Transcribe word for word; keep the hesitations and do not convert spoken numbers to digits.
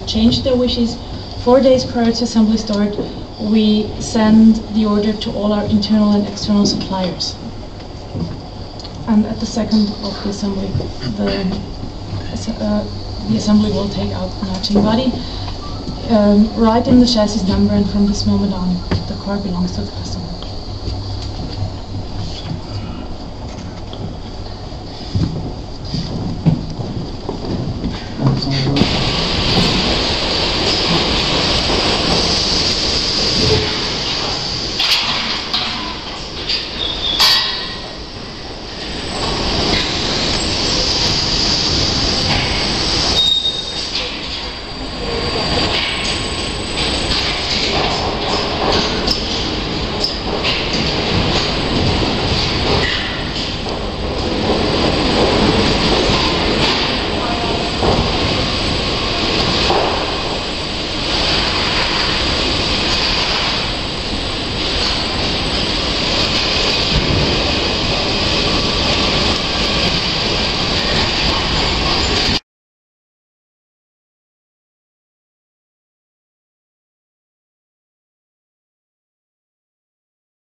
changed their wishes, four days prior to assembly start, we send the order to all our internal and external suppliers. And at the second of the assembly, the, uh, the assembly will take out the matching body, um, write in the chassis number, and from this moment on, the car belongs to the customer.